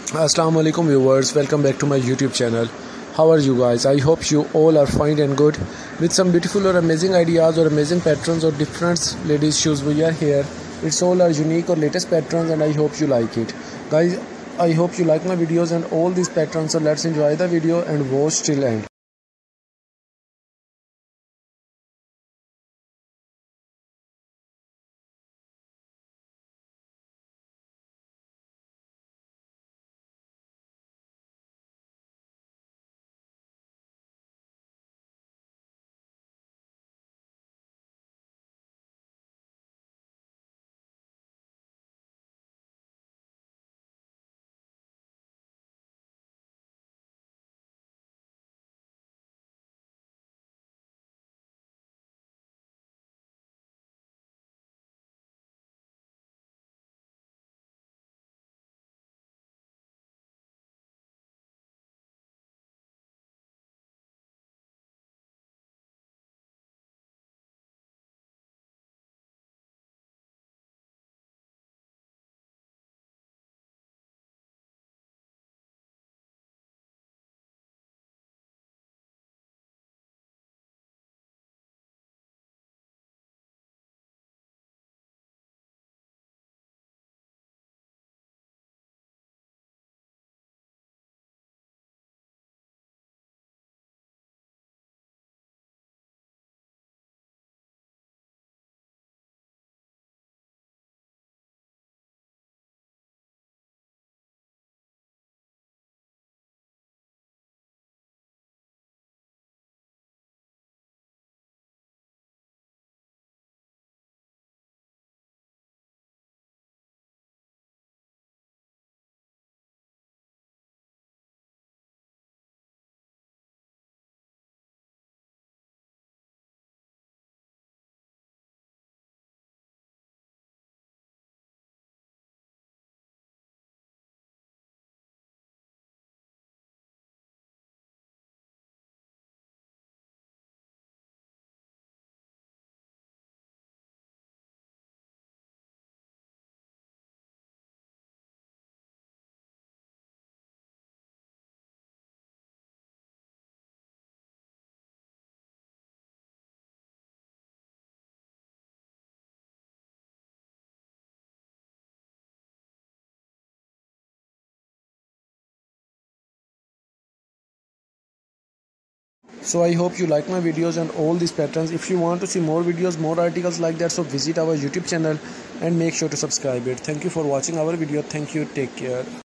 Assalamu alaikum viewers, welcome back to my YouTube channel. How are you guys? I hope you all are fine and good. With some beautiful or amazing ideas or amazing patterns or different ladies shoes we are here. It's all our unique or latest patterns and I hope you like it. Guys, I hope you like my videos and all these patterns, so let's enjoy the video and watch till end. So I hope you like my videos and all these patterns. If you want to see more videos, more articles like that, so visit our YouTube channel and make sure to subscribe it. Thank you for watching our video. Thank you. Take care.